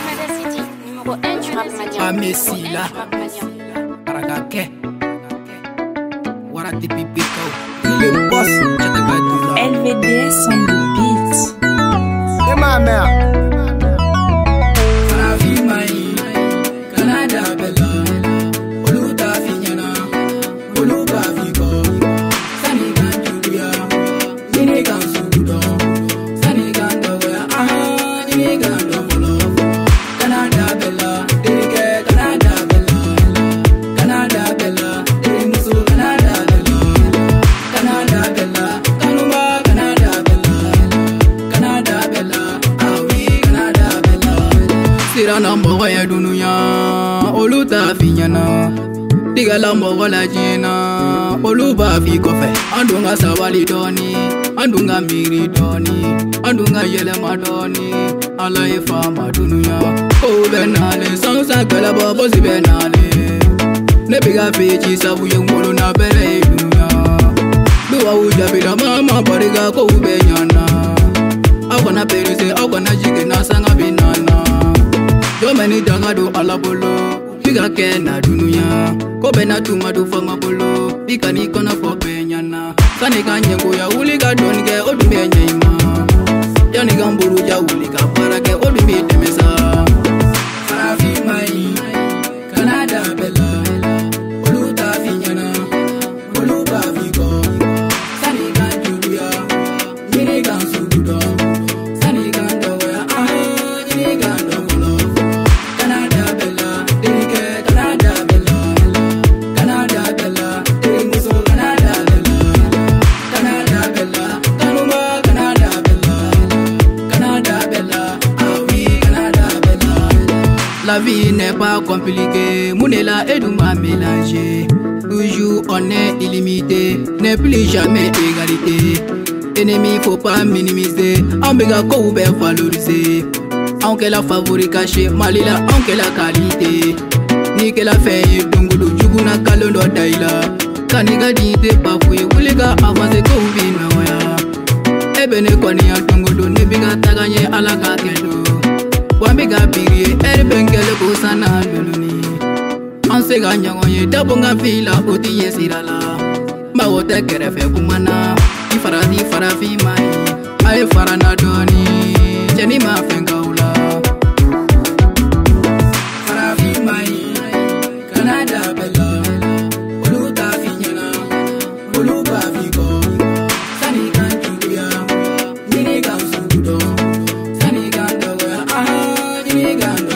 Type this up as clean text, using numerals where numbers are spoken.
Amesila Karagake Warati Pipiko Le boss LVDS on the beat. Et ma mère Farafi Mai Canada Bella Oluta Finyana Oluba Figo Sanigan Julia Sinigan Sudo Sanigan Doga Sinigan Dovolo Canada Bella Canada Bella Canada Bella Musu Canada Bella Canada Bella Kanuma Canada Bella Canada Bella Awi Canada Bella Sirana Moya Dunuya Oluta Finyana Digala Mogola Jina Oluba Fikofe Andunga Sawali Doni Andunga Miri Doni Andunga Yelema Doni Alai Fama Dunuya O Benale Sansa Kalaba Bosi Benale Nebiga Fichi Sabu Yungolo na Bere Dunuya Dua Uja Bila Mama Bariga Ko Benyana Akwana Perise Akwana Jike Nasanga Binana Domeni Dangado Alabolo Biga Kena Dunuya Kobena Tumadu Fama Bolo Bika Nikona Fopenyana Sanika Nyenguya Uliga Donge Odume Nyima Yani Gamburu Ja Ulika Parake Odume Demesa Farafi Mai Canada Bella Oluta Finyana Oluba Figo Sanika Julia Yinigan Sudo Sanika Doga Yinigan Dovolo Canada Bella Canada Bella Canada Bella Muso Canada Bella Canada Bella Kanuma Canada Bella Canada Bella Awi Canada Bella. La vie n'est pas compliquée, Mounela et Douma mélangé. Toujours on est illimité, n'est plus jamais égalité. Ennemi faut pas minimiser, Ambega Koube valoriser. Aunque la favori caché, Malila, aunque la qualité. Ni que la fait, Dungudu, Juguna Kalondo Daila. Kaniga dite Papouye, Wuliga avance Koube Noya. Ebene Konia Dungudu, Nebiga Tagaye Alaga Kedo. Wambiga Biri, Erbengele Kusana Luluni. Ansega Nyangoye, Dabonga Villa, Otiye Sirala. Mawote Kerefe Kumana, Ifaradi Farafi Mai, Ae Farana Doni, Jenima Fengaula. Farafi Mai, Canada Bella, Oluta Finyana, Oluba Figo, Sanigan Julia, Yinigan Sudo, Sanigan Doga, Yinigan